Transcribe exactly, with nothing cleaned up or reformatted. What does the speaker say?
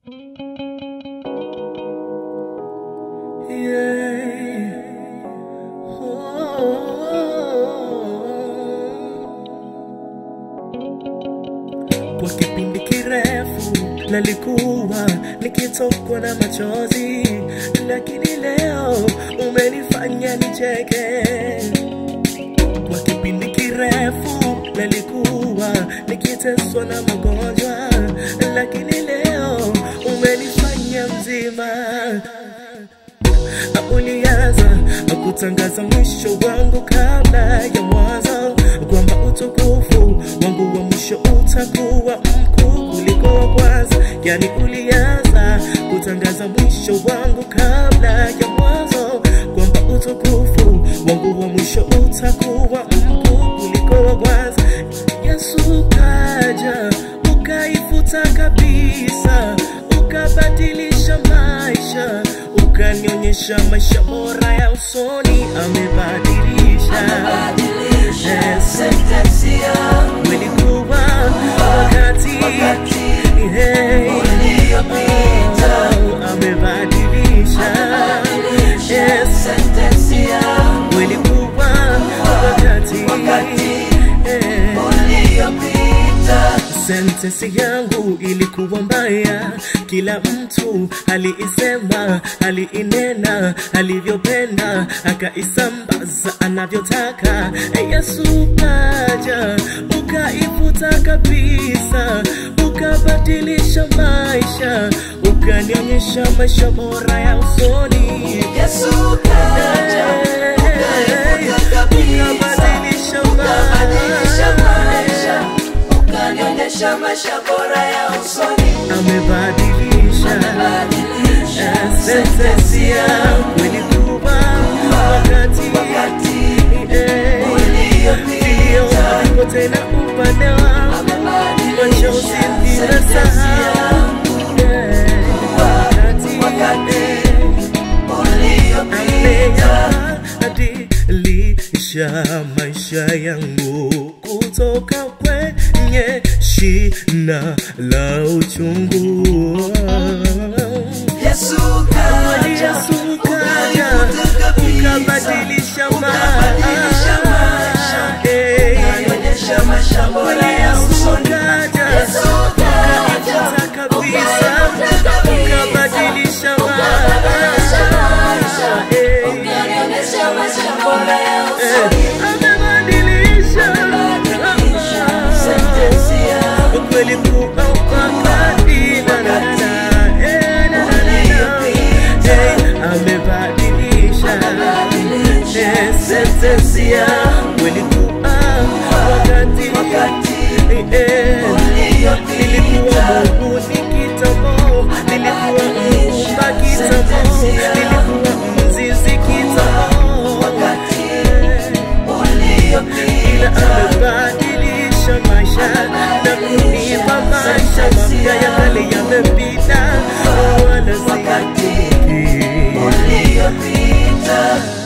Kwa kipindi kirefu nalikuwa nikitokwa na machozi, lakini leo umenifanya nicheke. Kwa kipindi kirefu nalikuwa nikiteswa na magonjwa, lakini leo umenifanya mzima. Ulianza kutangaza mwisho wangu kabla ya mwanzo, kwamba utukufu wangu wa mwisho utakuwa mkuu kuliko wa kwanza. Yani ulianza kutangaza mwisho wangu kabla ya mwanzo, kwamba utukufu wangu wa mwisho utakuwa mkuu kuliko wa kwanza. Yesu kaja ukaifuta kabisa, ukabadilisha maisha, ukanionyesha maisha bora ya usoni. Amebadilisha, amebadilisha sentensi yangu. Ulikuwa wakati, wakati hey, uliopita. Oh, amebadilisha, amebadilisha sentensi yangu. Ulikuwa wakati, wakati hey, uliopita. Sentensi yangu ilikuwa mbaya, kila mtu aliisema, aliinena, alivyopenda, akaisambaza anavyotaka. Yesu kaja ukaifuta kabisa, ukabadilisha maisha, ukanionyesha maisha bora ya usoni. Yesu kaja ukaifuta kabisa, ukabadilisha maisha, ukanionyesha maisha bora ya usoni. Amebadilisha, amebadilisha sentensi yangu. Ulikuwa wakati, wakati uliopita. Ndipo tena upande wangu, machozi ninasahau. Wakati, wakati uliopita. Amebadilisha maisha yangu kutoka kwenye shina la uchungu. Yesu kaja, Yesu kaja ukabadilisha maisha, ukanionyesha maisha bora ya usoni. Yesu kaja kabisa, ukabadilisha maisha, ukanionyesha maisha bora ya usoni. Amebadilisha sentensi yangu. Kweli kuwa wakati na na na amebadilisha sentensi yangu. Kweli kuwa wakati, wakati nilikuwa Mungu ni kitambo, nilikuwa Muumba kitambo, nilikuwa mzizi kitambo, ila amebadilisha maisha na kunipa maisha mapya. Ya kale yamepita, wala siyakumbuki.